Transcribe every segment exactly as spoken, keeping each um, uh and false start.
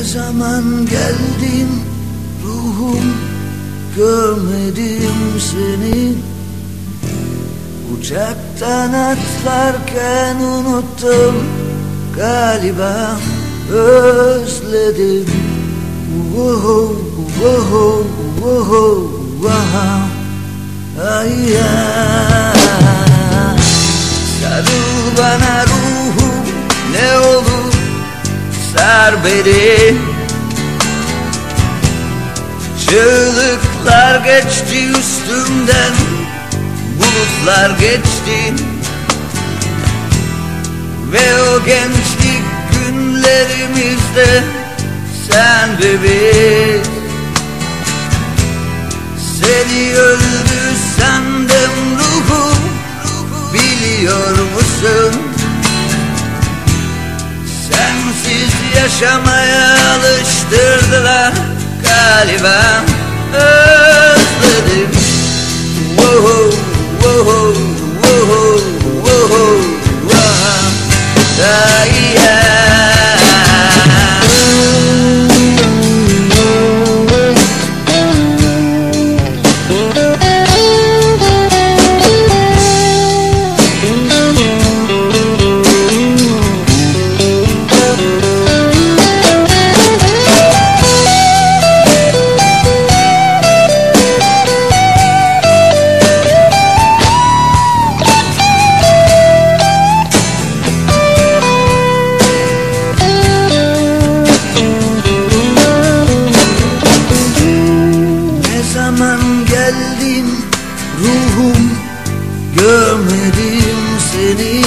zaman geldin ruhum, görmedim seni. Uçaktan atlarken unuttum galiba, özledim. Woho, woho, woho, woho. Ay ya. Sarıl bana ruhum, ne olur sar beni. Çığlıklar geçti üstümden, bulutlar geçti. Ve o gençlik günlerimizde sen bebeğim. Seni öldü sandım ruhum, biliyor musun? Sensiz yaşamaya alıştırdılar galiba, özledim. Woho, woho, woho, woho, woho. Ay ya. Geldin ruhum, görmedim seni.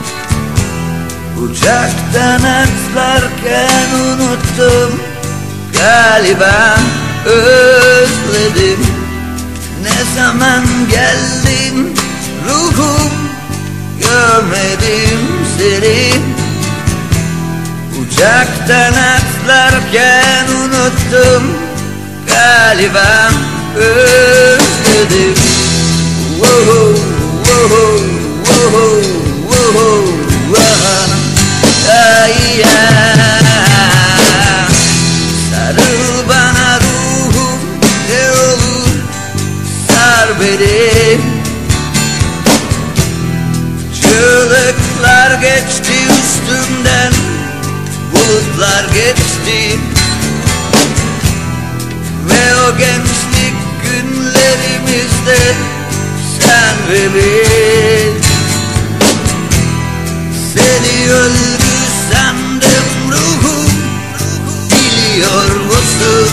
Uçaktan atlarken unuttum galiba, özledim. Ne zaman geldin ruhum, görmedim seni. Uçaktan atlarken unuttum galiba, özledim. Woho, woho, woho, woho, woho. Ay ya. Sarıl bana ruhum, ne olur sar beni. Çığlıklar geçti üstümden, bulutlar geçti. Ve o gençlik günlerimizde sen bebeğim. Seni öldü sandım ruhum, biliyor musun?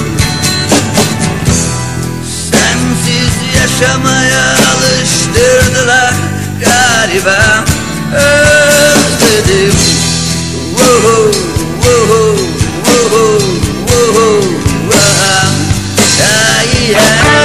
Sensiz yaşamaya alıştırdılar galiba, özledim. Woho, woho, woho, woho, woho. Ay ya.